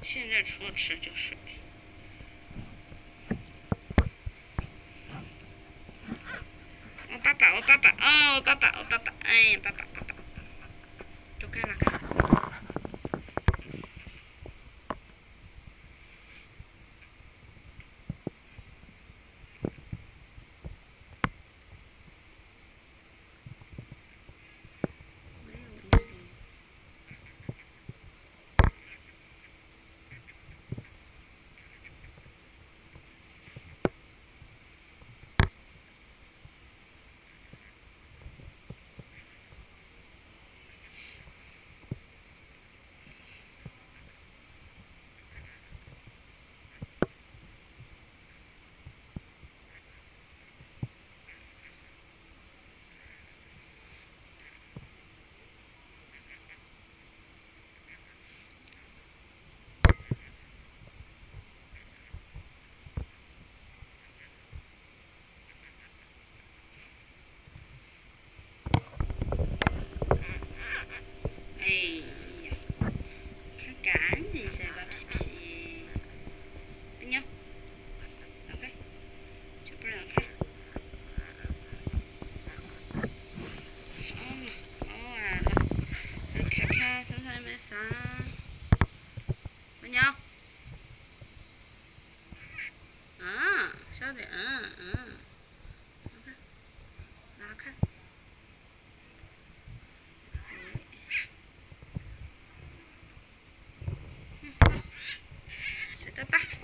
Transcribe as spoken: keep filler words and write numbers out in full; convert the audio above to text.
现在除了吃就睡。我爸爸，我爸爸，哦，我爸爸，我爸爸，哎呀，爸爸，爸爸，走开了，开。哎呀，看干净噻，把屁屁。别扭，让开，就不让开。好了，好完了，来看看身上有没有伤。别扭。嗯，晓得，嗯嗯。拉开，拉开。嗯，好，睡觉吧。